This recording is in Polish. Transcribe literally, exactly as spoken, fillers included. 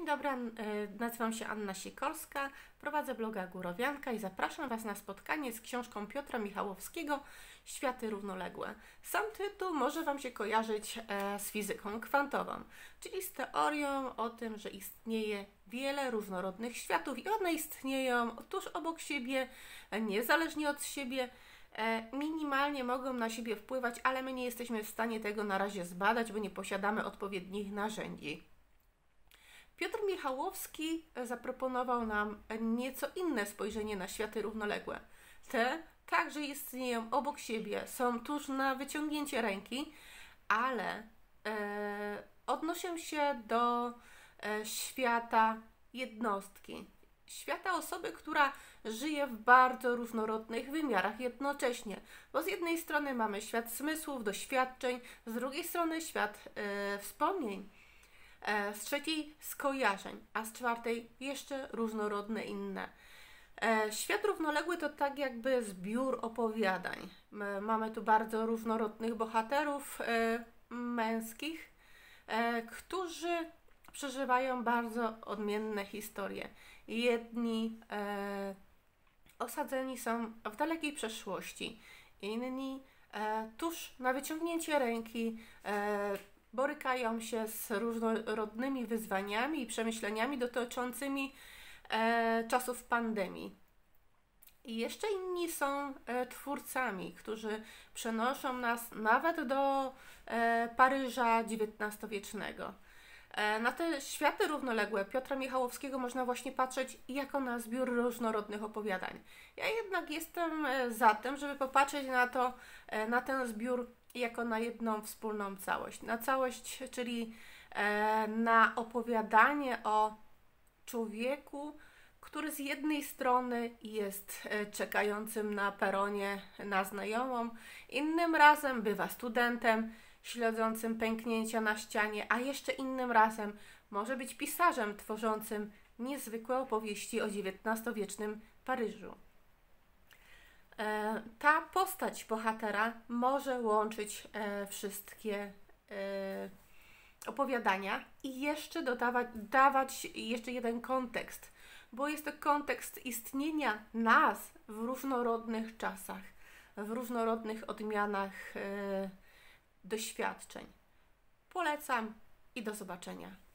dobry, An- e, nazywam się Anna Sikorska, prowadzę bloga Górowianka i zapraszam Was na spotkanie z książką Piotra Michałowskiego Światy równoległe. Sam tytuł może Wam się kojarzyć e, z fizyką kwantową, czyli z teorią o tym, że istnieje wiele różnorodnych światów i one istnieją tuż obok siebie, e, niezależnie od siebie. E, Minimalnie mogą na siebie wpływać, ale my nie jesteśmy w stanie tego na razie zbadać, bo nie posiadamy odpowiednich narzędzi. Piotr Michałowski zaproponował nam nieco inne spojrzenie na światy równoległe. Te także istnieją obok siebie, są tuż na wyciągnięcie ręki, ale e, odnoszą się do e, świata jednostki. Świata osoby, która żyje w bardzo różnorodnych wymiarach jednocześnie. Bo z jednej strony mamy świat zmysłów, doświadczeń, z drugiej strony świat e, wspomnień, e, z trzeciej skojarzeń, a z czwartej jeszcze różnorodne inne. E, świat równoległy to tak jakby zbiór opowiadań. E, mamy tu bardzo różnorodnych bohaterów e, męskich, e, którzy przeżywają bardzo odmienne historie. Jedni e, osadzeni są w dalekiej przeszłości, inni e, tuż na wyciągnięcie ręki e, borykają się z różnorodnymi wyzwaniami i przemyśleniami dotyczącymi e, czasów pandemii. I jeszcze inni są e, twórcami, którzy przenoszą nas nawet do e, Paryża dziewiętnastowiecznego. E, Na te światy równoległe Piotra Michałowskiego można właśnie patrzeć jako na zbiór różnorodnych opowiadań. Ja jednak jestem e, za tym, żeby popatrzeć na to, e, na ten zbiór jako na jedną wspólną całość. Na całość, czyli e, na opowiadanie o człowieku, który z jednej strony jest e, czekającym na peronie na znajomą, innym razem bywa studentem, śledzącym pęknięcia na ścianie, a jeszcze innym razem może być pisarzem tworzącym niezwykłe opowieści o dziewiętnastowiecznym Paryżu. E, ta postać bohatera może łączyć e, wszystkie e, opowiadania i jeszcze dodawać dawać jeszcze jeden kontekst, bo jest to kontekst istnienia nas w różnorodnych czasach, w różnorodnych odmianach e, doświadczeń. Polecam i do zobaczenia.